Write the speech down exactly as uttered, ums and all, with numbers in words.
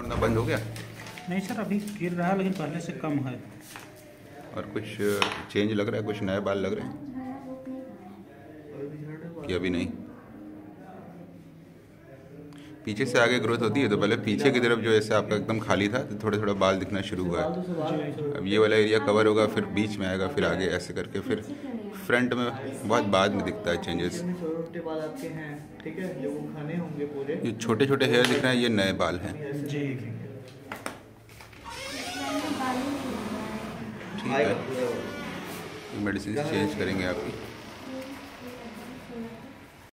पड़ना बंद हो गया? नहीं सर, अभी गिर रहा है लेकिन पहले से कम है। और कुछ चेंज लग रहा है? कुछ नए बाल लग रहे हैं कि अभी नहीं? पीछे से आगे ग्रोथ होती है तो पहले पीछे की तरफ जो ऐसे आपका एकदम खाली था तो थोड़े थोड़ा बाल दिखना शुरू हुआ है। अब ये वाला एरिया कवर होगा, फिर बीच में आएगा, फिर आगे ऐसे करके, फिर फ्रंट में बहुत बाद में दिखता है चेंजेस। ये छोटे छोटे हेयर दिख रहे हैं, ये नए बाल हैं। ठीक है, मेडिसिन चेंज करेंगे आपकी।